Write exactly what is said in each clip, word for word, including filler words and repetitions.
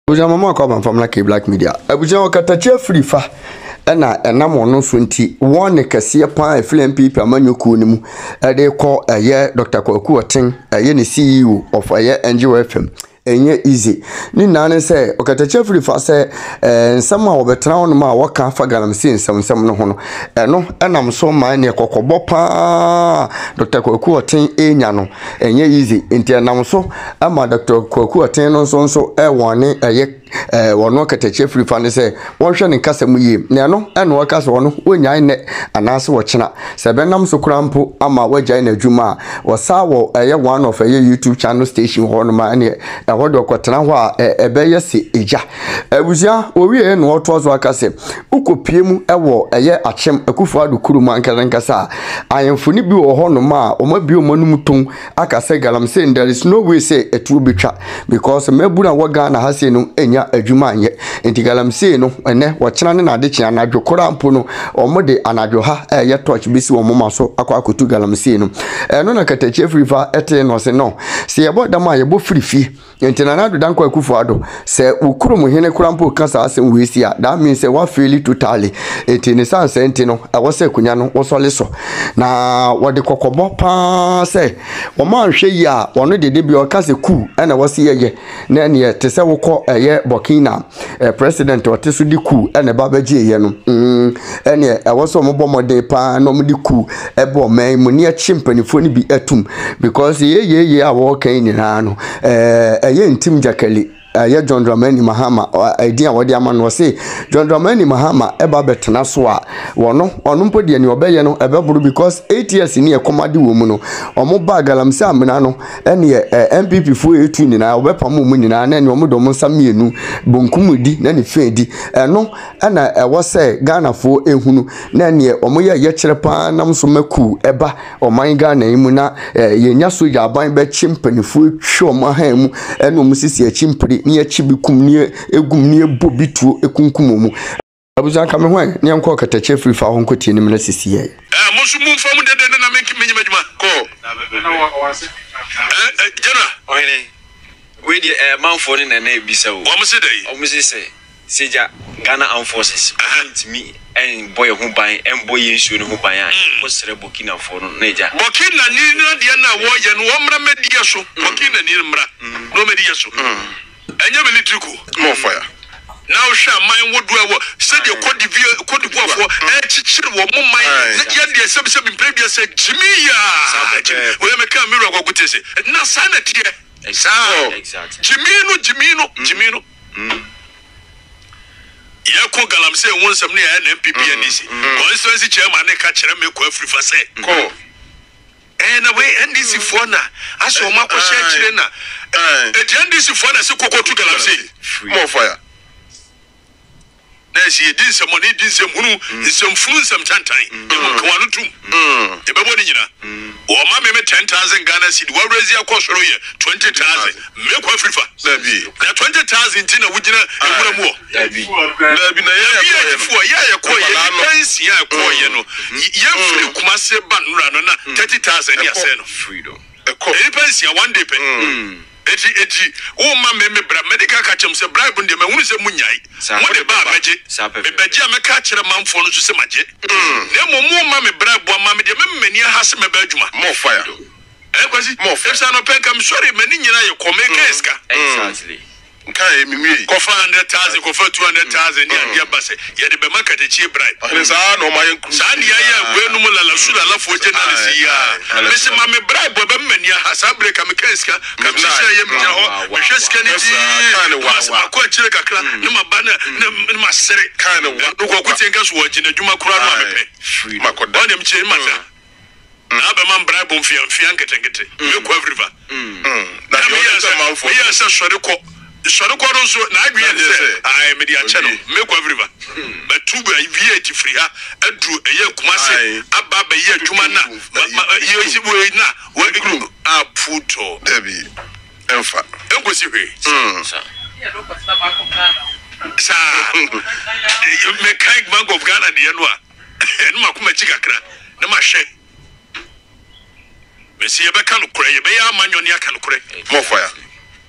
Oja mama kwa from like Black Media. Abuja okatache free fa na enam ono so nti won kase pa film people amanyoku ni mu e de call eye Doctor Kwaku Oten eye ne C E O of eye N G O F M enye easy ni nane say okatache free fa say nsam a obetra on ma waka fa galamsi nsam nsam no ho no eno enam so man ne kokobo pa Doctor Kwaku Oten enya no enye easy nti enam so ama Doctor Kwaku Oten no so so e wone eye eh wono katache free fan say won hwe ne kasa mu yi ne no eno wakasa wono wonyan ne anase wo chena se benam so krampo ama wagyan na adwuma wasa wo eye one of eye YouTube channel station ho no ma ne e hodo kwetena ho a ebe yese eja abuzia owie no otozo akase ukopie mu ewo eye achem akufo adukuru man kasa ayemfoni bi wo ho no ma o ma bi o manum ton akase galamse there is no way say etu betwa because mebuna waga na hase no enya adwuma anye enti galamse no ene wo chena ne na de chena na dwokora mpo no omode anadwo ha eye torch bisi wo moma so akwa akotu galamse no eno na katache free fa ete no se no se yebo dama yebo free fi enti na na do dan kwa akufo ado se ukuru mu hene kurampo kasa asem wesi a that means se wa feel totally enti ne sanse enti no awo se kunya no wo sole so na wode kokobo pa se wo ma nhwe yi a wono dede bi o kase ku ena wo se yeye na ne te se wo ko eye Burkina eh, president otesu di ku ene baba gieye no mm ene e wo so mo bomode pa no mo di ku e bo man mu ne chimpanifo ni bi atum because ye ye ye a wo kan ni na no eh eye ntim jakali eye John Dramani Mahama idea wodi ama no say John Dramani Mahama e ba betena so a wono ono mpodi ne obeye no e be buru because eight years ni e komade wo mu no omo ba galamse amena no ene M P P fo etu ni na obepam mu ni na na ne omo do mo samienu bonkumudi na ne fedi eno na e wo say Ghana fo ehunu na ne omo ye ye kire pa nam so maku eba oman Ghana imu na yenya soja aban be chimpanifo twa omo ha mu ene omo sisi a chimpri ni achibikum ni egum ni ebobituo ekunkum mu abuja ka me hwan ni enko katache free fa ho nkoti ni mena sisi ye eh musu mu fam de de na menki menyima djuma ko eh jena oyene we di eh manfo ni na na ebisa wo wo mse dai wo mse se seja Ghana Armed Forces me and boy who buy and boy issue who buy and sere Burkina for no neja Burkina ni na dia na wo ye no wo mra media so Burkina ni mra no media so enya military ko mo fire now sha man wo do wo say the Cote d'Ivoire Cote d'Ivoire for e chichiri wo mo man ye de se se previous say Jimia we me kan mirror ko gutese na sana tie exactly Jimino Jimino Jimino Yako galamse won some near N P P N D C. Constituency chairman ne ka kire me ko Afrifa say. Ko. Eh na we N D C for na aso ma ko share kire na. Eh N D C for na se kokko tu galamse. More fire. Na si din se money din se munu nsem funu nsem tantan. E mo ko anu tum. E be boni nyina. O ma me me ten thousand Ghana cedi wa raise akọ soro ye twenty thousand. Me ko Afrifa. Na bi. Na twenty thousand tin na wugina e wura mu. Na bi. Na bi na ye ye fu ye ye ko ye pension ya ko ye no. Ye free Kumase ban nura no na thirty thousand ya se no. Freedom. E ko. E pension one day pen. Eti eti o ma me me bra medical ka chem se bribe ndie me hunu se munyai mo de ba meje me beje me ka kire manfo no so se maje na mo mo ma me bribe bo ma me de me mani ha se me ba adwuma mo fire eh kwasi mo fire se no pen kam sorry mani nyina ye ko me keska exactly kai mi mi ko four hundred thousand ko two hundred thousand ya dia base ye de be market chi bribe ne sa no ma yen sa dia ya we no mo la la su la la fo general si ya me se ma me bribe bo be mani ha sa break kam keska kam se se ye mi ja ho me hweska ni di ma ko chire kakra ne ma ba ne ma sere kan wa no ko ko tenga so wa gina djuma kura no amepe ma ko da dem chi ma sa na be man bribe mfian mfian ketengete me ko everywhere mm na yo se ma fo ye se sori ko sori ko so na adwe se ai me dia che no me ko everywhere but two be V eight free ha adu eye Kumase aba ba ye adwuma na ye si we na we group a puto debi enfa enkosi hwe sa ye do ko sa ba ko Ghana sa me kai Bank of Ghana de no a no makoma chikakra na ma hwe me se ye be ka no kure ye be ya amanyo ne aka no kure mo fire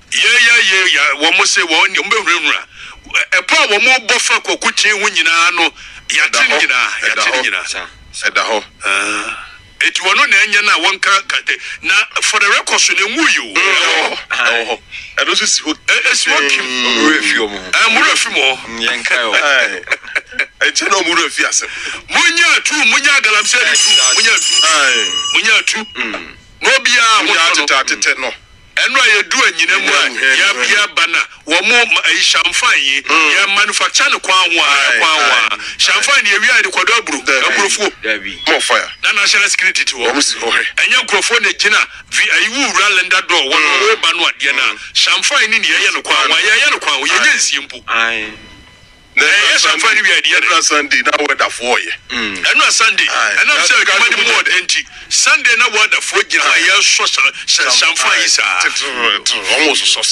Yeah, yeah, yeah, yeah. One more say one, you remember. A power more buffer could when you know, Yatina, Yatina, said the whole. It was not any one car. Now, for the record, you oh, I don't see what it's working. I'm Murafimo, Yanka. I tell no Murafias. Munya two, Munya Galam said, Munya two, Munya two, Nobia, no. And why you do it, you know, ya bana, or more a champagne, ya manufacture Kwanwa, champagne, you are the quadruple, more fire. National security to almost, and your microphone, Gina, you run that door, one more banwa, Diana, champagne in Yano Kwanwa, Yano Kwanwa, you are simple. I yes, I'm funny idea. Not Sunday, now what the four year. And not Sunday, and I'm saying, money more empty. Sunday, now what the four year, I have sauce, champagne, almost sauce.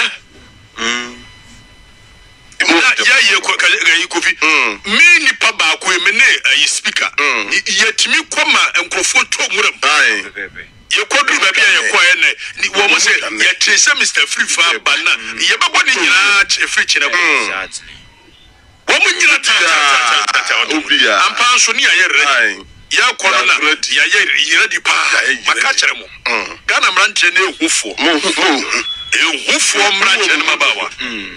Yeah, you could be many papa, women, a speaker. Yet me, Kwama, and Crawford told them. You could be baby and your quiet. You almost say, yet, Mister Free Far Banana. You have been in a free channel. Woman, you are I'm pensioning. Ya corona, ya ye ready pa, Macachamo. Ghana Ranche, who for who for Ranch and Mabawa.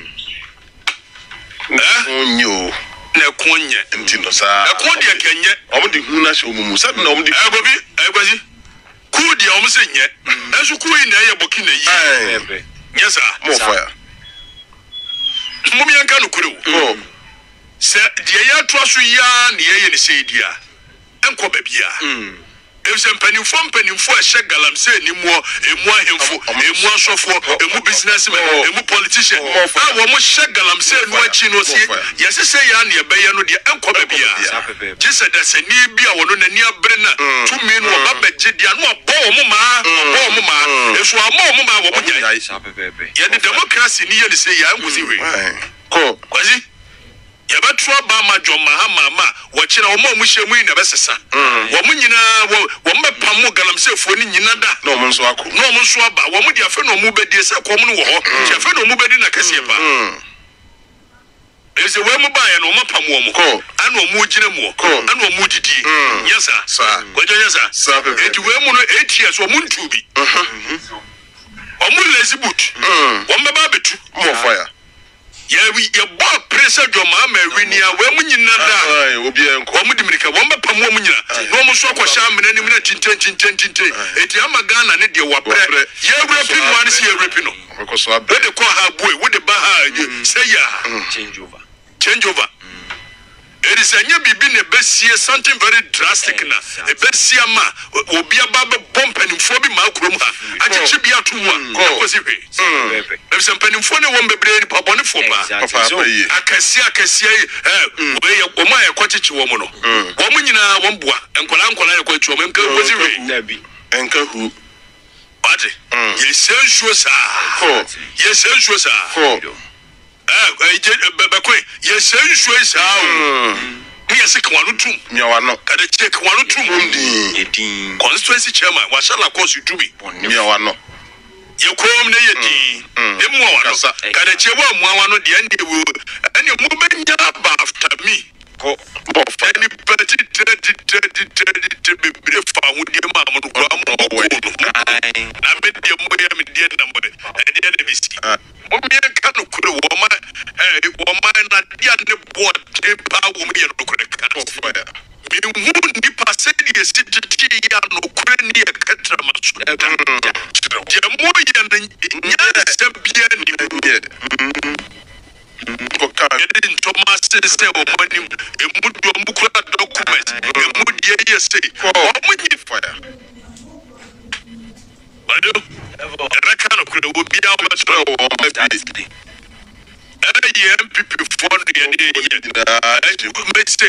Eh, you. Nequonia and Tinosa. A Quadia can yet, only Hunash Musa, no, the Agobi, Agosi. Could you almost say yet? As you queen, I am booking a yes, sir, more fire. Mummy and Kanu. Sir, dear, trust you, near any say, dear, and Quabia. If some penny from penny for a shag galam say any more, a more him for a more so for a more businessman, a more politician. I want shag galam say, what you know, yes, I say, Yanni, Bayano, the uncle Babia. Just said that's a near beer or a near Brenner, two men were up at Jidia, no, Bo Mama, Bo Mama, if you are more Mama, what yet the democracy nearly say, I was here. Was it? Yabatwa Bama John Mahama, watching our mom, which you mean a Bessa. Woman, you know, one Pamu Galam say for Ninada, no Monswako, no Monswaba, one with your friend or Mubed, yes, a common war, your friend or Mubed in a Cassiapa. There's a woman by an Omapamu, and no Mujinamo, and no Mujidi. Yes, sir, what is that? Sir, eight women, eight years or moon to be. One more lazy boot, one baby, more fire. Yeah, we your boy pressure your mama Rinia, when you know, will be a Comodica, one by Pamomina, no more so for sham and any minute in ten, ten, ten, ten, eight Yamagana, and your wapre. Yeah, rapping one is here, Rapino. Because I better call her boy with the Baha, say ya, change over, change over. It is a new baby, a best year, something very drastic now. A best year, ma will be a baba bump and informing Malcolm. I should be out to one. There's some penny for the one baby, Papa, for I can see, I can see, eh, where your Omaya cottage woman. Woman in a one boy, and Colancola, quite woman, was it? Uncle who? What? Yes, sure, sir. Yes, sure, sir. I did a baby. Yes, sure, sir. Yes, one two. You are not. Can I check one two? Constituency chairman, what shall I cause you to be? You are not. You call me the more. Can I check one of the end? And you move after me. Any petty thirty, thirty, thirty, to be found with your mamma. I bet your mother, dear number, and the enemy. Mommy, I can't could a woman, a woman, not the board, a power woman, and fire. You wouldn't pass any city, no cranny, a catramas. Dear Moyan, yes, Thomas said, when you put your Mukla document, you would say, oh, when you fire. But I can't be out of trouble. Every year, people for the end, you may say,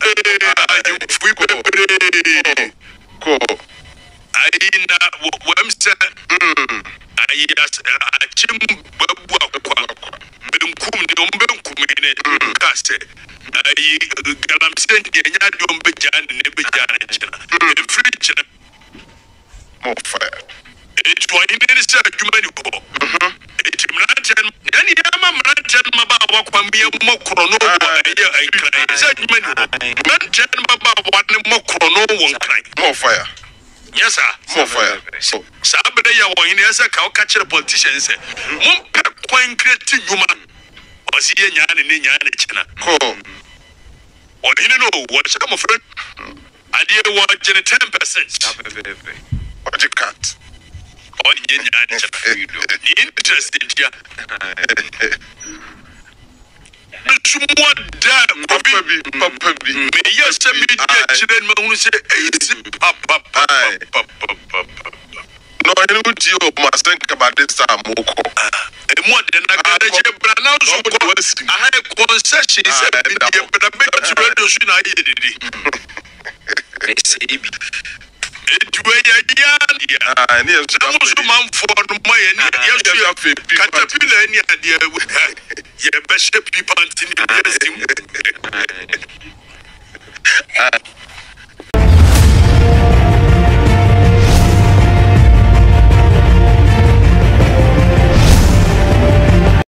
I didn't know what I'm saying. I asked Jim Babu. Kum the Umbe cast it. I am sent the Yadum Bejan and Bejan, the fridge more fire. It's one in the human. enti mranten yani ama mranten maba wa kwambie mokro no wo aye ankran se adwuma ni mranten maba wa ne mokro no wo nkran more fire yes sir more fire so sabere ya wo hine se ka o ka kire politicians se mum pe kwan create nyuma o si ye nyaane ne nyaane chena ko o hine no wo se mo friend adie wo gene ten percent what you cut o ye nyaane chena interested ya Sumwa da papa bi papa bi me yes me dia chire me hunu se easy papa papa no any would you must think about this time moko e mo de na ka je bra na so ko aha concession se bi de bra be chire do su na ye didi me se bi Edwe ya dia ah ni so so man for no ma ye ni ye so katapila ni ade ye be shape people antini yes